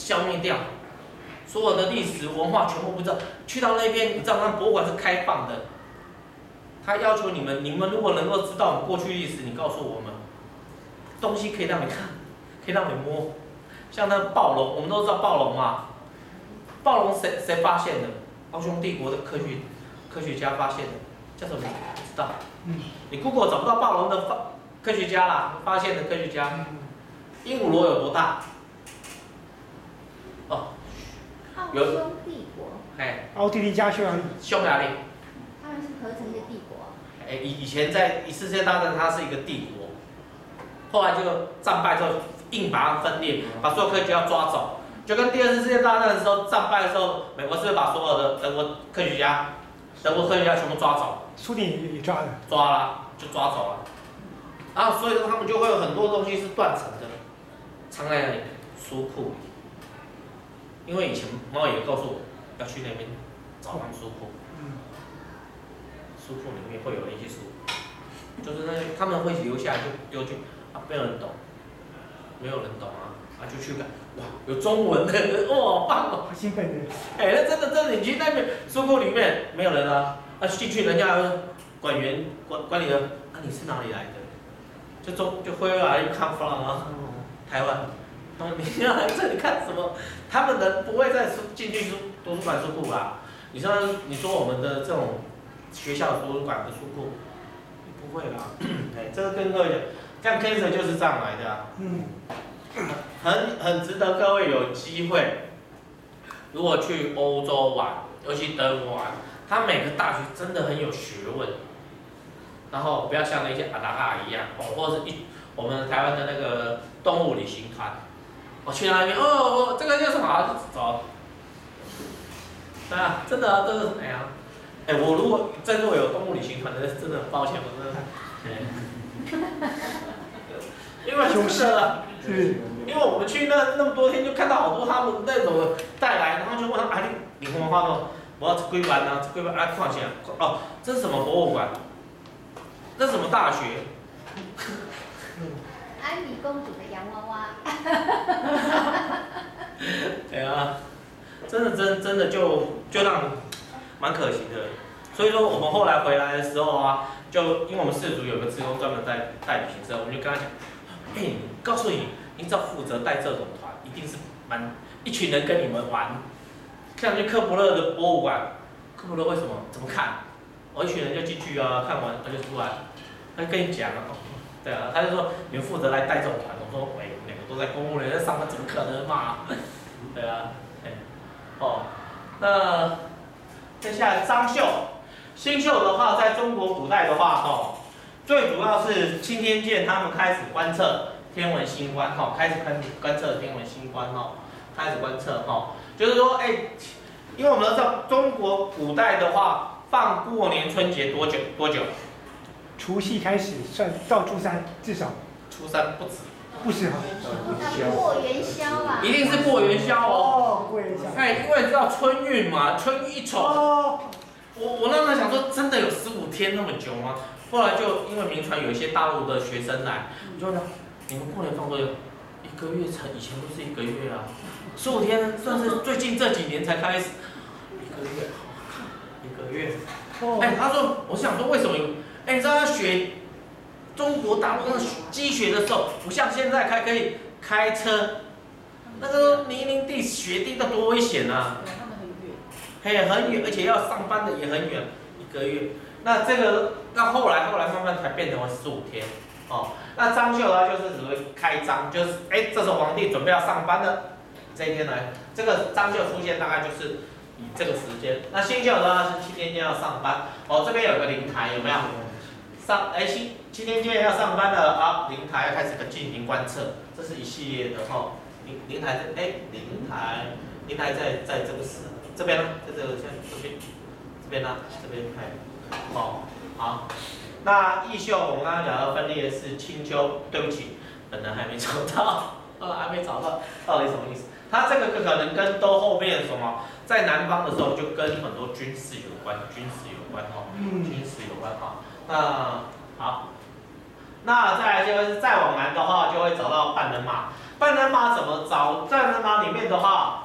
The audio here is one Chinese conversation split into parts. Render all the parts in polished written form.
消灭掉，所有的历史文化全部不知道。去到那边，你知道那博物馆是开放的，他要求你们如果能够知道过去历史，你告诉我们，东西可以让你看，可以让你摸。像那暴龙，我们都知道暴龙嘛，暴龙谁发现的？奥匈帝国的科学家发现的，叫什么名字？不知道。你 Google 找不到暴龙的科学家啦，发现的科学家。鹦鹉螺有多大？哦， 奥匈帝国。 哎， 奥地利加匈牙利。 匈牙利。 他们是合成一个帝国。 哎，以前在一次世界大战，它是一个帝国，后来就战败之后，硬把它分裂，把所有科学家抓走。就跟第二次世界大战的时候战败的时候，美国是不是把所有的德国科学家全部抓走？ 苏联也抓了。 抓了，就抓走了。然后所以说他们就会有很多东西是断层的，藏在那里书库里。因为以前猫也告诉我要去那边找他们书库，书库里面会有一些书，就是那些他们会留下来就丢去啊，没有人懂，没有人懂啊，就去看，哇，有中文的，哇，好棒哦， 好兴奋的。 哎，那真的，你去那边书库里面没有人啊，进去人家管理员，啊，你是哪里来的？就会来 come from 啊，台湾。你要来这里看什么？他们人不会再进去图书馆书库啦。你说我们的这种学校的图书馆的书库，不会啦。哎，这个跟各位讲，像 cancer 就是这样来的啊。很值得各位有机会，如果去欧洲玩，尤其德国玩，它每个大学真的很有学问。然后不要像那些阿达哈一样，或者是我们台湾的那个动物旅行团。我去那边，这个就是好，走。对啊，真的啊，这是哎呀，我如果在座有动物旅行团的，真的很抱歉，我真的，因为就是了，因为我们去那么多天，就看到好多他们那种的带来，然后就问他，你文化咯，我要几万啊，几万啊，看起来，哦，这是什么博物馆？这是什么大学？ 安妮公主的洋娃娃。 对啊，真的就让你蛮可惜的。所以说我们后来回来的时候啊，就因为我们氏族有个职工专门带旅行社，我们就跟他讲，告诉你，你只要负责带这种团，一定是一群人跟你们玩。像去科普勒的博物馆，科普勒为什么？怎么看？我一群人就进去啊，看完他就出来，他就跟你讲啊。对啊，他就说你们负责来带这种团，我说喂，两个都在公务人员上班，怎么可能嘛？对啊，那接下来张绣，新绣的话，在中国古代的话，最主要是钦天监他们开始观测天文星官，开始观测天文星官，开始观测，就是说，因为我们都知道中国古代的话，放过年春节多久？ 除夕开始算到初三，至少。 初三不止。 不是哈。 过元宵啊。 一定是过元宵哦。 过元宵。 因为你知道春运嘛，春运一走。我那时候想说，真的有15天那么久吗？后来就因为民传有一些大陆的学生来，我就说你们过年放多久？1个月才，以前都是1个月啊。15天算是最近这几年才开始。1个月，1个月。他说，我想说为什么有？你知道他学中国大陆那积雪的时候，不像现在可以开车，那个泥泞地、雪地那多危险啊！ 他们很远。 很远，而且要上班的也很远，1个月。那这个到后来慢慢才变成为15天。那张绣它就是只会开张，就是这时候皇帝准备要上班了，这一天来，这个张绣出现大概就是以这个时间。那新绣的话是钦天监要上班，这边有个灵台，有没有？钦天监要上班了啊，灵台要开始进行观测，这是一系列的灵台灵台在这个这边呢，在这边呢，这边好。那义绣我们刚刚讲到分裂是青丘，对不起，本人还没找到，到底什么意思？它这个可能跟都后面什么，在南方的时候就跟很多军事有关那好，那再来就是再往南的话，就会找到半人马。 半人马怎么找？半人马里面的话，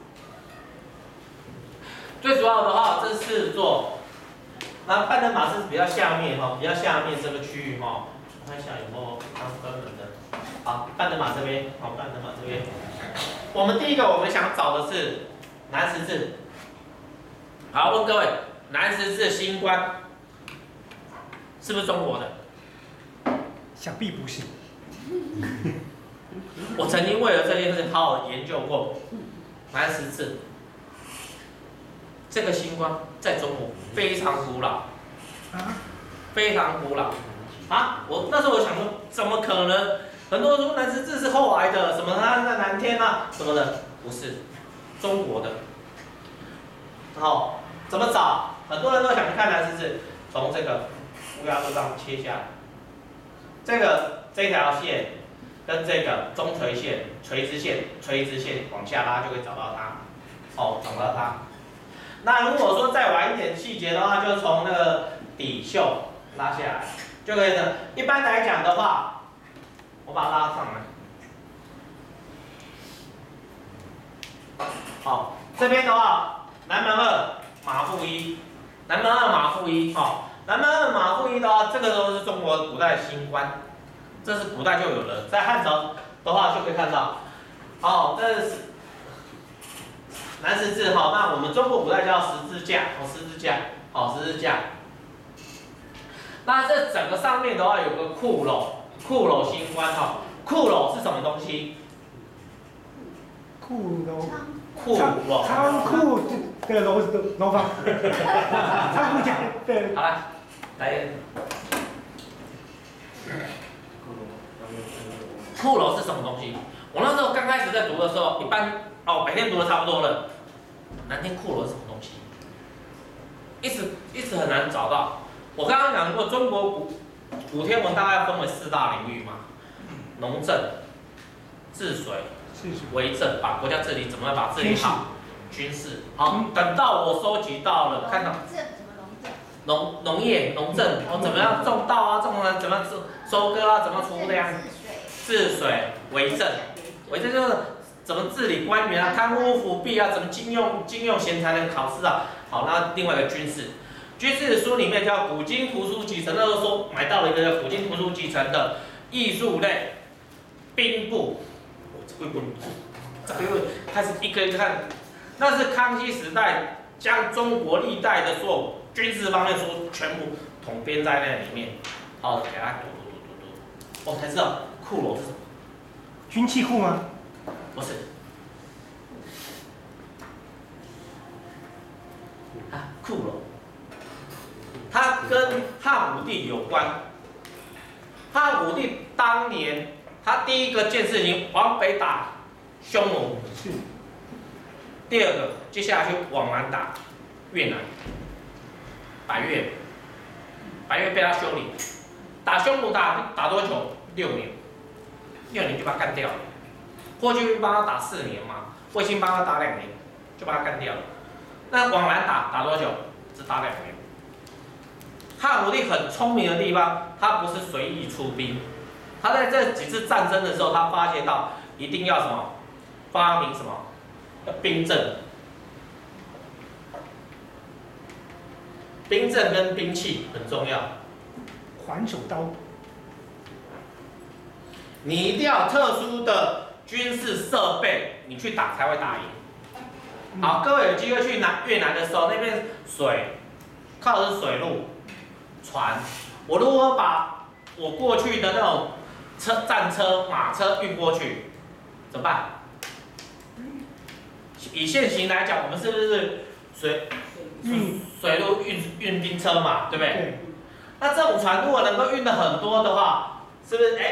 最主要的话，这是做，那半人马是比较下面哈，比较下面这个区域哈，我看一下有没有当专门的。好，半人马这边，好，半人马这边，我们第一个我们想找的是南十字。好，问各位，南十字星官是不是中国的？ 想必不是。 我曾经为了这件事好好研究过南十字。这个星官在中国非常古老，非常古老啊！我那时候我想说，怎么可能？很多人说南十字是后来的，什么它在南天啊什么的，不是中国的。好，怎么找？很多人都想去看南十字，从这个乌鸦树上切下来，这条线跟这个中垂线、垂直线往下拉就会找到它。哦，找到它。那如果说再晚一点细节的话，就从那个底袖拉下来就可以了。一般来讲的话，我把它拉上来。好，这边的话，南门2马负1，南门2马负1，好，南门2马负1的话，这个都是中国古代星官，这是古代就有了，在汉朝的话就可以看到。好，这是南十字哈，那我们中国古代叫十字架，十字架。那这整个上面的话有个骷髅星官哈，骷髅是什么东西？ 库仓仓库的楼房，仓库家对。 好了，来，骷髅是什么东西？我那时候刚开始在读的时候，一般白天读的差不多了。南天骷髅是什么东西？一直很难找到。我刚刚讲过，中国古天文大概分为4大领域嘛，农政、治水、为政，把国家治理怎么样把治理好，军事。好，等到我收集到了，看到农业、农政，怎么样种稻啊，怎么样收割啊，怎么储粮，治水、为政就是怎么治理官员啊，贪污腐弊啊，怎么禁用贤才能考试啊。好，那另外一个军事的书里面叫古今图书集成，那时候说买到了一个叫古今图书集成的艺术类兵部，这个开始一个一个看，那是康熙时代将中国历代的所有军事方面书全部统编在那里面，好，给它读，我才知道骷髅是什么。 军器库吗？ 不是。骷髅，它跟汉武帝有关。汉武帝当年他第一个件事情往北打匈奴， 是。 第二个接下来就往南打越南，百越被他修理，打匈奴打多久？6年，6年就把他干掉了。霍去病帮他打4年嘛，卫青帮他打2年，就把他干掉了。那往南打多久？只打2年。汉武帝很聪明的地方，他不是随意出兵，他在这几次战争的时候，他发现到一定要什么，发明什么，要兵阵。兵阵跟兵器很重要。 环手刀。 你一定要有特殊的军事设备，你去打才会打赢。好，各位有机会去越南的时候，那边水靠的是水路、船。我如何把我过去的那种战车、马车运过去，怎么办？以现行来讲，我们是不是水路运兵车嘛，对不对？ 对。 那这种船如果能够运的很多的话，是不是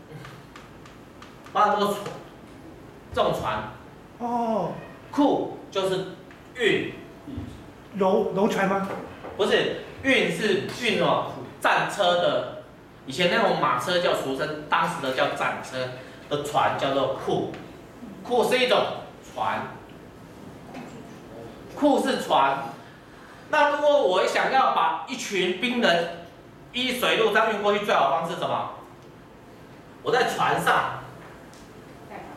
把很多这种船？ 哦。 库就是运。 楼船吗？ 不是，运是运战车的，以前那种马车叫俗称，当时的叫战车的船叫做库。库是一种船。库是船。那如果我想要把一群兵人依水路这样运过去，最好的方式是什么？我在船上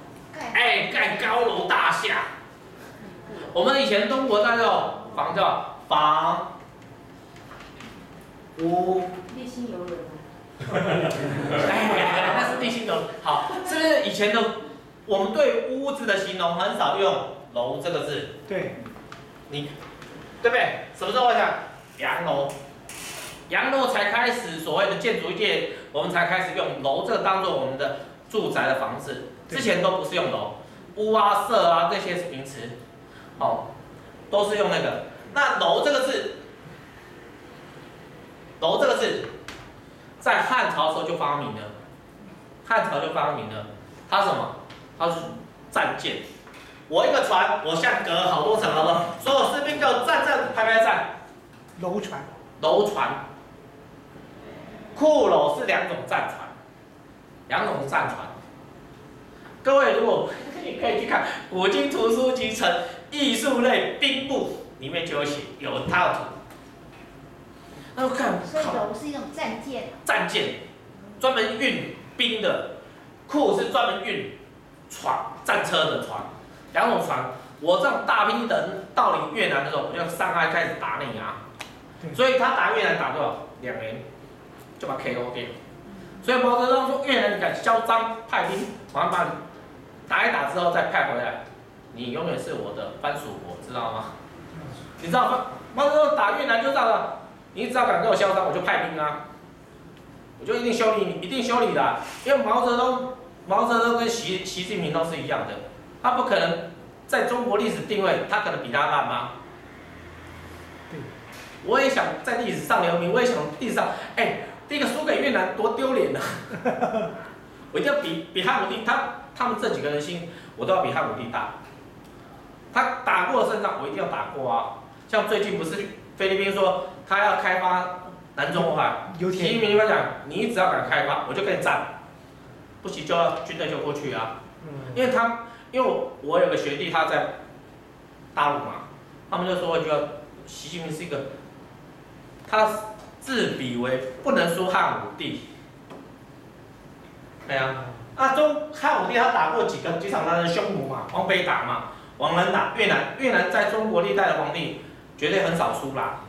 盖高楼大厦。我们以前中国那种房叫房屋， 立新游轮那是地心楼。好，是不是以前的我们对屋子的形容很少用楼这个字？ 对， 你对不对？什么时候会讲洋楼？洋楼才开始所谓的建筑界，我们才开始用楼这个当做我们的住宅的房子，之前都不是用楼，屋啊、舍啊这些是名词，都是用那个。那楼这个字，楼这个字，在汉朝的时候就发明了，汉朝就发明了，它是什么？它是战舰。我一个船，我像隔好多层楼，所有士兵给我站，排站。 楼船， 楼船。库楼是两种战船，各位如果你可以去看古今图书集成艺术类兵部里面就有它的图。那我看， 所以楼是一种战舰， 专门运兵的，库是专门运战车的船，两种船。我这样大批人到你越南的时候，我就上岸开始打你啊，所以他打越南打多少？2年。就把 KO 给，所以毛泽东说越南你敢嚣张派兵，马上把你打一打之后再派回来，你永远是我的藩属国，知道吗？你知道吗？毛泽东打越南就这样了，你只要敢跟我嚣张，我就派兵啊，我就一定修理你的，因为毛泽东跟习近平都是一样的，他不可能在中国历史定位，他可能比他烂吗？我也想在历史上留名，我也想历史上，第一个输给越南多丢脸啊！我一定要比汉武帝，他们这几个人心，我都要比汉武帝大。他打过的胜仗，我一定要打过啊！像最近不是菲律宾说他要开发南中国海，习近平就讲，你只要敢开发，我就跟你战，不行就要军队就过去啊。因为我有个学弟他在大陆嘛，他们就说习近平是一个他自比为不能输汉武帝，对啊，汉武帝他打过几场他的匈奴嘛，往北打嘛，往南打越南在中国历代的皇帝绝对很少输啦。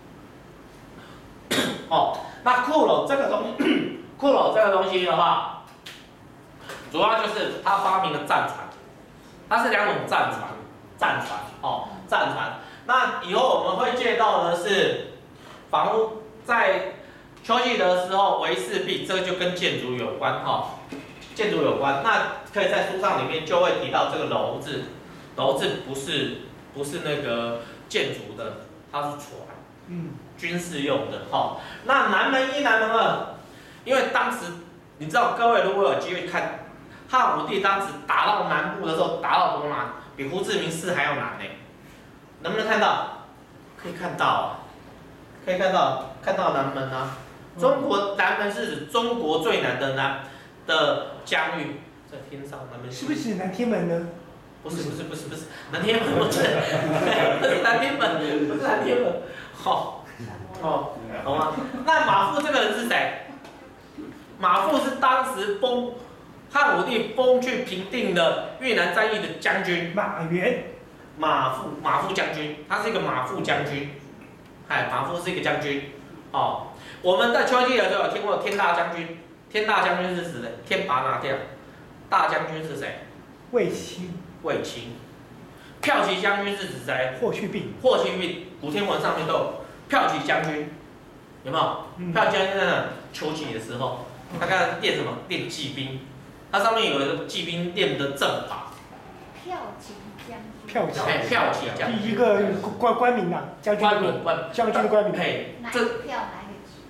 那库楼这个东西的话，主要就是他发明了战船，它是两种战船。那以后我们会介绍的是房屋。在秋季的时候，围四壁，这个就跟建筑有关建筑有关。那可以在书上里面就会提到这个楼字不是那个建筑的，它是船，军事用的那南门1、南门2，因为当时你知道，各位如果有机会看汉武帝当时打到南部的时候，打到多难，比胡志明市还要难呢。能不能看到？可以看到啊。可以看到南门啊，中国南门是指中国最南的疆域，在天上南门。 是不是南天门呢？ 不是，南天门不是，不是南天门，好吗？那马馥这个人是谁？马馥是当时汉武帝封去平定了越南战役的将军。马馥将军，他是一个马馥将军。马馥是一个将军，我们在秋季的时候有听过天大将军，天大将军是指的天拔拿掉，大将军是谁？ 卫青。 骠骑将军是指谁？霍去病，古天文上面都有骠骑将军，有没有？骠骑将军在哪？秋季的时候，他刚练什么？练骑兵，它上面有一个骑兵练的阵法。 骠骑将军， 一个官名啊，将军的官名。 哪个票哪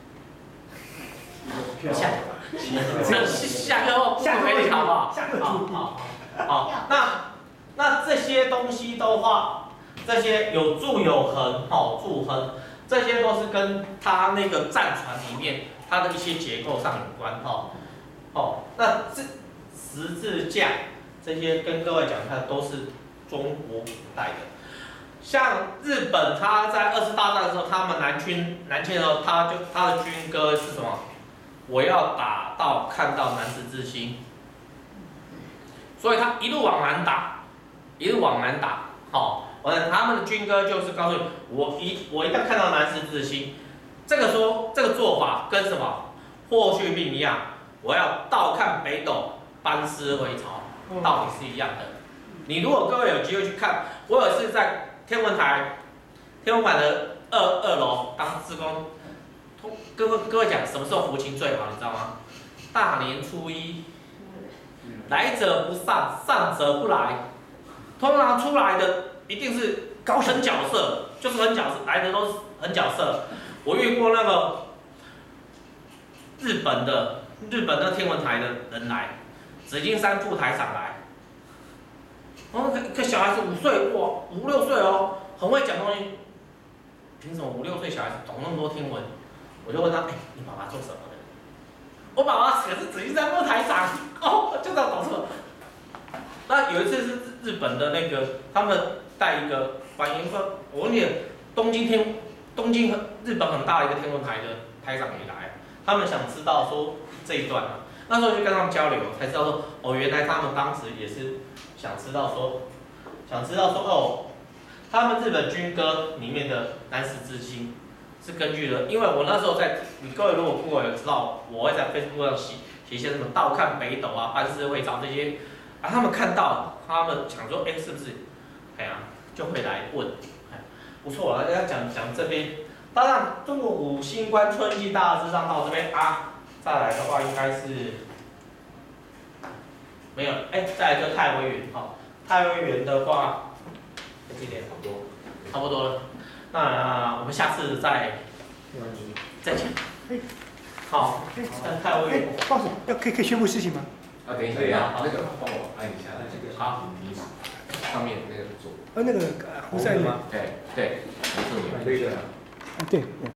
个骑？ 下课后不可以好不好？好，那这些东西的话，这些有柱有横，柱横，这些都是跟它那个战船里面它的一些结构上有关那十字架这些跟各位讲，它都是中国古代的。像日本，他在20大战的时候，他们南侵的时候，他的军歌是什么？我要打到看到南十字星。 所以他一路往南打，一路往南打。好，他们的军歌就是告诉你，我一旦看到南十字星，这个做法跟什么霍去病一样，我要倒看北斗，班师回朝，道理是一样的。你如果各位有机会去看，我有一次在天文台的二楼当志工，各位讲什么时候福情最好，你知道吗？大年初一，来者不善，善者不来。通常出来的一定是很角色，就是很角色，来的都是很角色。我遇过那个日本的天文台的人来，紫金山副台长来，然后个小孩子5岁，哇，5、6岁哦，很会讲东西。凭什么5、6岁小孩子懂那么多天文？我就问他，你爸爸做什么的？我爸爸可是紫金山副台长，就这样懂什么？那有一次是日本的那个，他们带一个反应说，我问你，东京日本很大的一个天文台的台长也来，他们想知道说这一段，那时候就跟他们交流，才知道说，原来他们当时也是想知道说，他们日本军歌里面的南十字星是根据的，因为我那时候你各位如果Google有知道，我会在 Facebook 上写一些什么倒看北斗啊、班师回朝这些。他们看到，他们想说，是不是，就会来问，不错啊，要讲这边，当然中国五星观春季大致上到这边啊，再来的话应该是没有，再来就太微垣，太微垣的话，这点差不多了，那我们下次再讲，好，太微垣， 报纸可以宣布事情吗？ 等一下，那个帮我按一下，好，你上面那个左。 那个胡赛吗？ 对，没错， 对。